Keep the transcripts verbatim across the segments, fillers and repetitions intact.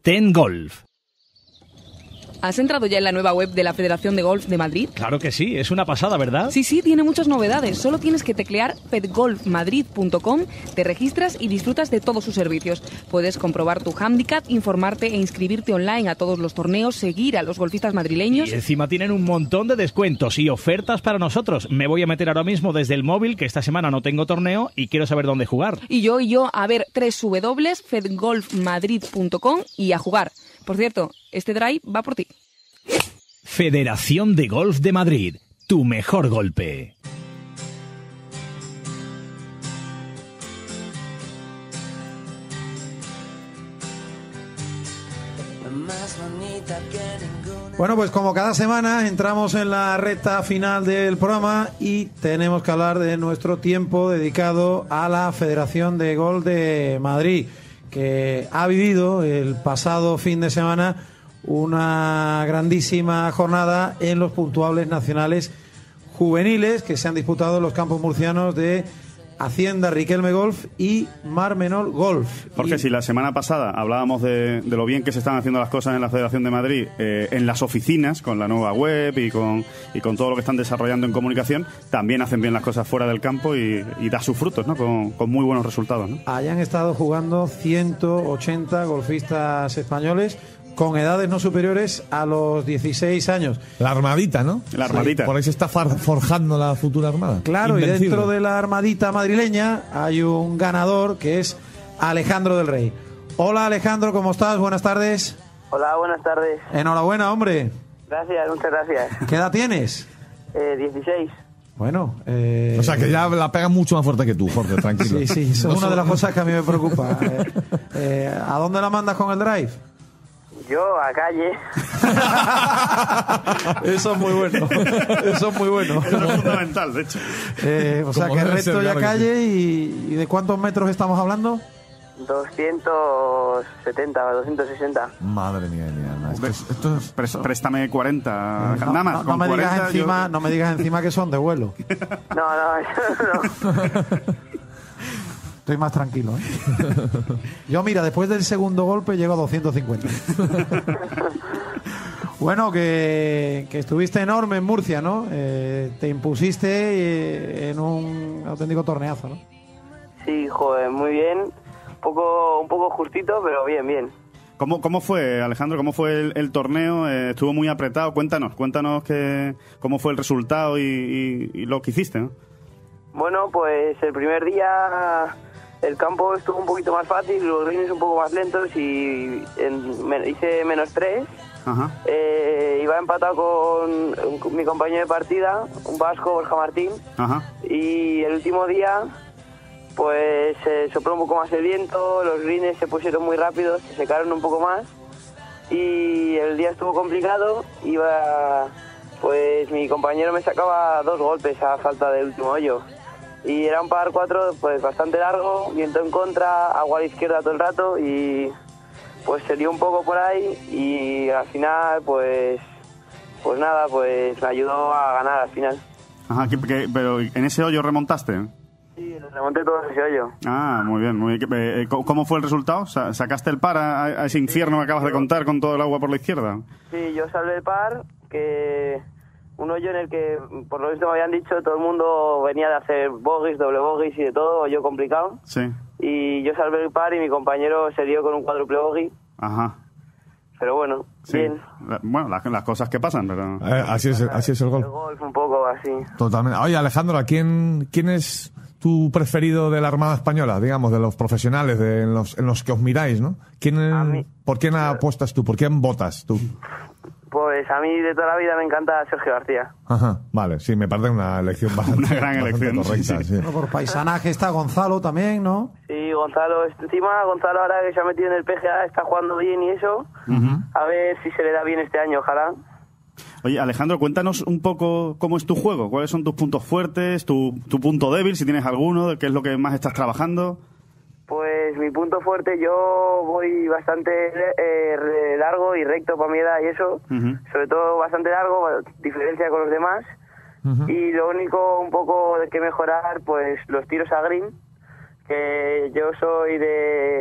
Ten Golf. ¿Has entrado ya en la nueva web de la Federación de Golf de Madrid? Claro que sí, es una pasada, ¿verdad? Sí, sí, tiene muchas novedades. Solo tienes que teclear fed golf madrid punto com, te registras y disfrutas de todos sus servicios. Puedes comprobar tu handicap, informarte e inscribirte online a todos los torneos, seguir a los golfistas madrileños. Y encima tienen un montón de descuentos y ofertas para nosotros. Me voy a meter ahora mismo desde el móvil, que esta semana no tengo torneo y quiero saber dónde jugar. Y yo, y yo, a ver, doble u doble u doble u punto fed golf madrid punto com y a jugar. Por cierto, este drive va por ti. Federación de Golf de Madrid, tu mejor golpe. Bueno, pues como cada semana entramos en la recta final del programa y tenemos que hablar de nuestro tiempo dedicado a la Federación de Golf de Madrid, que ha vivido el pasado fin de semana una grandísima jornada en los puntuables nacionales juveniles que se han disputado en los campos murcianos de Hacienda Riquelme Golf y Mar Menor Golf. Porque y... si la semana pasada hablábamos de, de lo bien que se están haciendo las cosas en la Federación de Madrid, eh, en las oficinas, con la nueva web y con, y con todo lo que están desarrollando en comunicación, también hacen bien las cosas fuera del campo y, y da sus frutos, ¿no? Con, con muy buenos resultados, ¿no? Hayan estado jugando ciento ochenta golfistas españoles con edades no superiores a los dieciséis años. La armadita, ¿no? La armadita. Sí, por ahí se está forjando la futura armada. Claro, Invencible. Y dentro de la armadita madrileña hay un ganador que es Alejandro del Rey. Hola Alejandro, ¿cómo estás? Buenas tardes. Hola, buenas tardes. Enhorabuena, hombre. Gracias, muchas gracias. ¿Qué edad tienes? Eh, dieciséis. Bueno, eh... o sea que ya la pega mucho más fuerte que tú, Jorge, tranquilo. Sí, sí, eso es una de las cosas que a mí me preocupa. eh, eh, ¿A dónde la mandas con el drive? Yo a calle. Eso es muy bueno. Eso es muy bueno. Eso es fundamental, de hecho. Eh, o sea, Como que debe recto ser, y a claro que calle. Y, ¿Y de cuántos metros estamos hablando? doscientos setenta, doscientos sesenta. Madre mía, mía. Esto es, esto es... Pres- préstame cuarenta. No, Nada más, no, no con me digas cuarenta encima, yo- no me digas encima que son de vuelo. No, no, no. Estoy más tranquilo, ¿eh? Yo, mira, después del segundo golpe llego a doscientos cincuenta. Bueno, que, que estuviste enorme en Murcia, ¿no? Eh, te impusiste eh, en un auténtico torneazo, ¿no? Sí, joder, muy bien. Un poco, un poco justito, pero bien, bien. ¿Cómo, ¿Cómo fue, Alejandro? ¿Cómo fue el, el torneo? Eh, ¿Estuvo muy apretado? Cuéntanos, cuéntanos que, cómo fue el resultado y, y, y lo que hiciste, ¿no? Bueno, pues el primer día el campo estuvo un poquito más fácil, los greens un poco más lentos y en, me, hice menos tres. Ajá. Eh, iba empatado con, con mi compañero de partida, un vasco, Borja Martín. Ajá. Y el último día, pues se eh, sopló un poco más el viento, los greens se pusieron muy rápidos, se secaron un poco más. Y el día estuvo complicado, iba, pues mi compañero me sacaba dos golpes a falta del último hoyo. Y era un par cuatro, pues bastante largo, viento en contra, agua a la izquierda todo el rato y pues se lió un poco por ahí y al final pues pues nada, pues me ayudó a ganar al final. Ajá, que, que, pero ¿en ese hoyo remontaste? Sí, remonté todo ese hoyo. Ah, muy bien, muy bien. Eh, ¿Cómo fue el resultado? ¿Sacaste el par a, a ese infierno que acabas de contar con todo el agua por la izquierda? Sí, yo salvé el par, que un hoyo en el que, por lo visto me habían dicho, todo el mundo venía de hacer bogies, doble bogies y de todo, hoyo complicado. Sí. Y yo salvé el par y mi compañero se dio con un cuádruple bogey. Ajá. Pero bueno, Sí. bien. Bueno, las, las cosas que pasan, pero... Eh, así, es, así es el El golf. golf un poco así. Totalmente. Oye, Alejandro, ¿a quién, quién es tu preferido de la Armada Española, digamos, de los profesionales, de en los, en los que os miráis, ¿no? ¿Quién, A mí- ¿Por quién apuestas tú? ¿Por quién votas tú? Pues a mí de toda la vida me encanta Sergio García. Ajá, vale, sí, me parece una elección bastante, Una gran bastante elección, correcta, sí, sí. Bueno, por paisanaje está Gonzalo también, ¿no? Sí, Gonzalo, encima Gonzalo ahora que se ha metido en el P G A está jugando bien y eso. A ver si se le da bien este año, ojalá. Oye, Alejandro, cuéntanos un poco cómo es tu juego, cuáles son tus puntos fuertes, tu, tu punto débil, si tienes alguno, qué es lo que más estás trabajando. Pues mi punto fuerte, yo voy bastante eh, re- largo y recto para mi edad y eso. Ujú. Sobre todo bastante largo, diferencia con los demás. Ujú. Y lo único un poco de que mejorar, pues los tiros a green, que yo soy de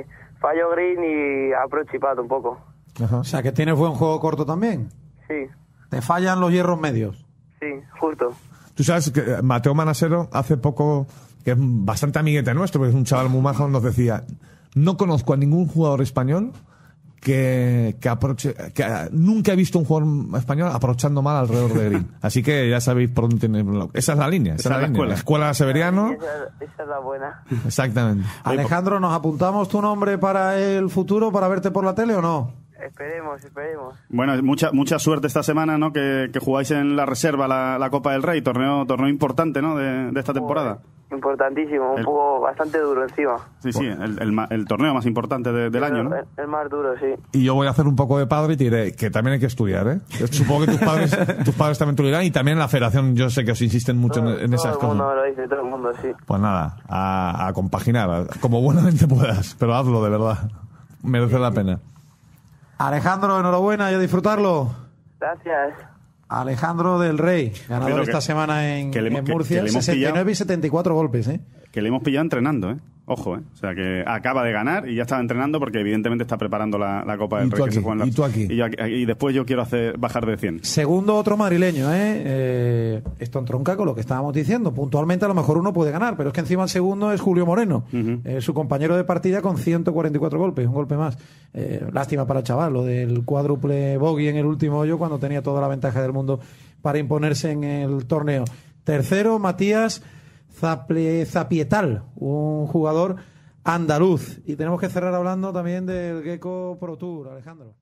fallo green y approach y pat un poco. Ajá. O sea, que tienes buen juego corto también. Sí, Te fallan los hierros medios. sí, justo. Tú sabes que Mateo Manasero hace poco, que es bastante amiguete nuestro, porque es un chaval muy majo, nos decía, no conozco a ningún jugador español que, que, aproche, que nunca he visto un jugador español aprovechando mal alrededor de green. Así que ya sabéis por dónde tiene. Esa es la línea. Esa, esa es la, la línea. La escuela Severiano. Esa, esa es la buena. Exactamente. Alejandro, ¿nos apuntamos tu nombre para el futuro, para verte por la tele o no? Esperemos, esperemos. Bueno, mucha mucha suerte esta semana, ¿no? Que, que jugáis en la reserva la, la Copa del Rey, torneo torneo importante, ¿no? De, de esta temporada. Importantísimo, un el, poco bastante duro encima. Sí, sí, el, el, el torneo más importante de, del el, año, ¿no? El, el más duro, sí. Y yo voy a hacer un poco de padre y te diré que también hay que estudiar, ¿eh? Supongo que tus padres tus padres también te lo dirán, y también la federación, yo sé que os insisten mucho todo, en, en esas cosas. Todo el mundo me lo dice, todo el mundo, sí. Pues nada, a, a compaginar, como buenamente puedas, pero hazlo de verdad. Merece la pena. Alejandro, enhorabuena y a disfrutarlo. Gracias. Alejandro del Rey, ganador que, esta semana en, que le, en que, Murcia, que le hemos sesenta y nueve pillado, y setenta y cuatro golpes, ¿eh? Que le hemos pillado entrenando, ¿eh? Ojo, ¿eh? O sea, que acaba de ganar y ya estaba entrenando porque evidentemente está preparando la, la Copa del Rey. Que se juega en la, y tú aquí. Y, yo aquí, y después yo quiero hacer bajar de cien. Segundo otro madrileño, ¿eh? eh esto entronca con lo que estábamos diciendo. Puntualmente a lo mejor uno puede ganar, pero es que encima el segundo es Julio Moreno, uh-huh. eh, su compañero de partida con ciento cuarenta y cuatro golpes, un golpe más. Eh, lástima para el chaval, lo del cuádruple bogey en el último hoyo cuando tenía toda la ventaja del mundo para imponerse en el torneo. Tercero, Matías Zaple, Zapietal, un jugador andaluz. Y tenemos que cerrar hablando también del Gecko Pro Tour, Alejandro.